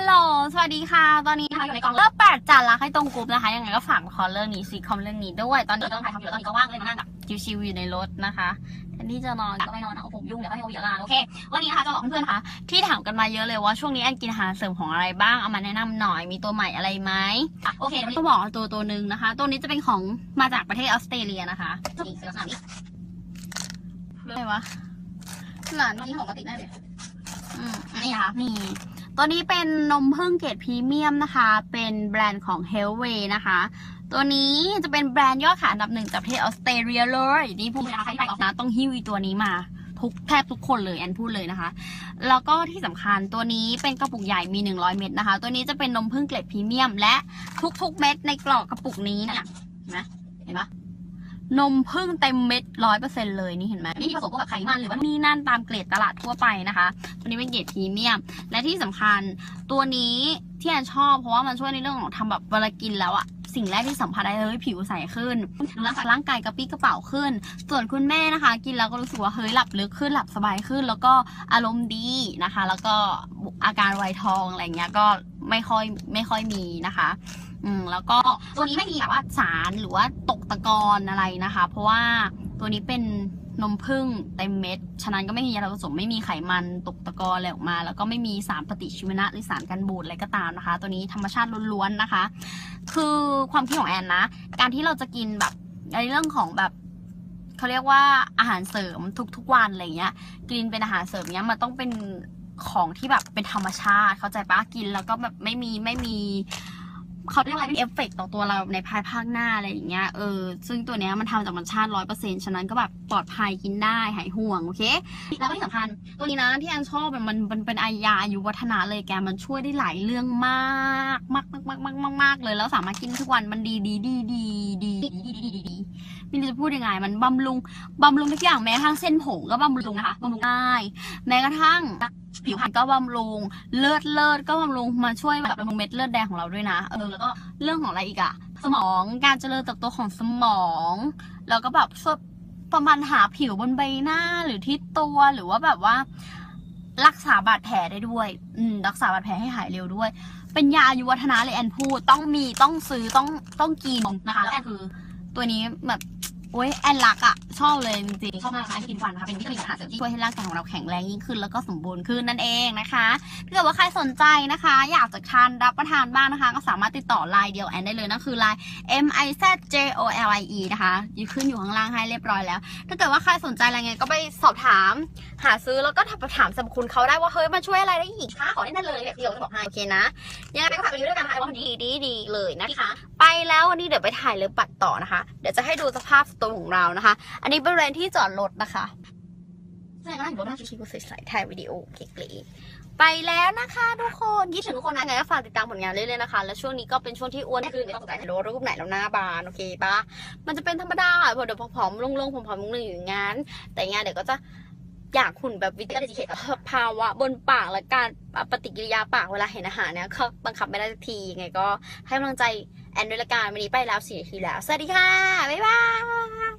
ลโหลสวัสดีค่ะตอนนี้นะคะอยู่ในกองเลิก8จัดละให้ตรงกลุ่มนะคะยังไงก็ฝากคอเรื่องนี้ซีคอมเรื่องนี้ด้วยตอนนี้เรื่องถ่ายทำอยู่แล้วตอนนี้ก็ว่างเลยมานั่งแบบชิวๆอยู่ในรถนะคะแทนที่จะนอนก็ไม่นอนนะผมยุ่งเดี๋ยวให้โอเยอะลาโอเควันนี้นะคะจะบอกเพื่อนๆค่ะที่ถามกันมาเยอะเลยว่าช่วงนี้แอนกินอาหารเสริมของอะไรบ้างเอามาแนะนำหน่อยมีตัวใหม่อะไรไหมโอเคต้องบอกตัวหนึ่งนะคะตัวนี้จะเป็นของมาจากประเทศออสเตรเลียนะคะนี่คือลักษณะนี้อะไรวะหลานนี่ของปกติได้เลยนี่ค่ะนี่ตัวนี้เป็นนมผึ้งเกรดพรีเมียมนะคะเป็นแบรนด์ของ Healthway นะคะตัวนี้จะเป็นแบรนด์ยอดขายอันดับหนึ่งจากประเทศออสเตรเลียเลยนี่พูดเลยนะคะที่ไปออกนะต้องหิ้วตัวนี้มาแทบทุกคนเลยแอนพูดเลยนะคะแล้วก็ที่สำคัญตัวนี้เป็นกระปุกใหญ่มี100เม็ดนะคะตัวนี้จะเป็นนมผึ้งเกรดพรีเมียมและทุกเม็ดในกล่องกระปุกนี้เนี่ยเห็นไหมนมผึ้งเต็มเม็ด100%เลยนี่เห็นไหมนี่ผสมกับไขมันหรือว่านี่นั่นตามเกรดตลาดทั่วไปนะคะตัวนี้เป็นเกรดพรีเมียมและที่สำคัญตัวนี้ที่แอนชอบเพราะว่ามันช่วยในเรื่องของทำแบบเวลากินแล้วอะสิ่งแรกที่สัมผัสได้เลยผิวใสขึ้นร่างกายกระปี้กระเป๋าขึ้นส่วนคุณแม่นะคะกินแล้วก็รู้สึกว่าเฮ้ยหลับลึกขึ้นหลับสบายขึ้นแล้วก็อารมณ์ดีนะคะแล้วก็อาการไวทองอะไรเงี้ยก็ไม่ค่อยมีนะคะแล้วก็ตัวนี้ไม่มีแบบว่าสารหรือว่าตกตะกอนอะไรนะคะเพราะว่าตัวนี้เป็นนมผึ้งเต็มเม็ดฉะนั้นก็ไม่มีอะไรผสมไม่มีไขมันตกตะกอนอะไรออกมาแล้วก็ไม่มีสารปฏิชีวนะหรือสารกันบูดอะไรก็ตามนะคะตัวนี้ธรรมชาติล้วนๆนะคะคือความคิดของแอนนะการที่เราจะกินแบบในเรื่องของแบบเขาเรียกว่าอาหารเสริมทุกวันอะไรเงี้ยกินเป็นอาหารเสริมเนี้ยมันต้องเป็นของที่แบบเป็นธรรมชาติเข้าใจปะกินแล้วก็แบบไม่มีเขาเรียกอะไรเอฟเฟกต์ต่อตัวเราในภาคหน้าอะไรอย่างเงี้ยซึ่งตัวเนี้ยมันทำจากธรรมชาติ100%ฉะนั้นก็แบบปลอดภัยกินได้หายห่วงโอเคแล้วก็ที่สำคัญตัวนี้นะที่แอนชอบมันเป็นยาอายุวัฒนะเลยแกมันช่วยได้หลายเรื่องมากเลยแล้วสามารถกินทุกวันมันดีไม่รู้จะพูดยังไงมันบำรุงทุกอย่างแม้กระทั่งเส้นผมก็บำรุงนะคะบำรุงได้แม้กระทั่งผิวพรรณก็บำรุงเลือดก็บำรุงมาช่วยแบบบำรุงเม็ดเลือดแดงของเราด้วยนะแล้วก็เรื่องของอะไรอีกอะสมองการเจริญเติบโตของสมองแล้วก็แบบช่วยประมาณหาผิวบนใบหน้าหรือที่ตัวหรือว่าแบบว่ารักษาบาดแผลได้ด้วยรักษาบาดแผลให้หายเร็วด้วยเป็นยาอายุวัฒนะเลยแอนพูดต้องซื้อต้องกินนะคะแล้วแอนคือตัวนี้แบบโอ้ยแอนรักอะชอบเลยจริงๆชอบมากค่ะกินฟันนะคะเป็นวิตามินอาหารเสริมที่ช่วยให้ร่างกายของเราแข็งแรงยิ่งขึ้นแล้วก็สมบูรณ์ขึ้นนั่นเองนะคะถ้าเกิดว่าใครสนใจนะคะอยากจะทานรับประทานบ้างนะคะก็สามารถติดต่อไลน์เดียวแอนได้เลยนะคือไลน์ MIZJOLIE นะคะขึ้นอยู่ข้างล่างให้เรียบร้อยแล้วถ้าเกิดว่าใครสนใจอะไรเงี้ยก็ไปสอบถามหาซื้อแล้วก็ถามสรรพคุณเขาได้ว่าเฮ้ยมันช่วยอะไรได้อีกคะขอได้นั่นเลยแบบเดียวจะบอกให้โอเคนะยังไงไปก็ฝากไปด้วยกันนะคะว่ามันดีเลยนะคะไปแล้ววันนี้เดี๋ยวไปถ่ายเรือปัดต่อนะคะเดี๋ยวจะให้ดูสภาพสตูของเรานะคะอันนี้บริเวณที่จอดรถนะคะใช่ก็นั่งอยู่รถนั่งชิวๆใส่ถ่ายวิดีโอเก๋ๆไปแล้วนะคะทุกคนคิดถึงทุกคนนะไงก็ฝากติดตามผลงานเรื่อยๆนะคะแล้วช่วงนี้ก็เป็นช่วงที่อ้วนขึ้นไม่ต้องสนใจรูปไหนแล้วหน้าบานโอเคปะมันจะเป็นธรรมดาเดี๋ยวผอมๆลงผอมๆลงอย่างงั้นแต่งานเดี๋ยวก็จะอยากหุ่นแบบวิตามินซีภาวะบนปากและการปฏิกิริยาปากเวลาเห็นอาหารเนี่ยก็บังคับไม่ได้สักทีไงก็ให้กำลังใจแอนด้วยละกันวันนี้ไปแล้ว4 นาทีแล้วสวัสดีค่ะบ๊ายบาย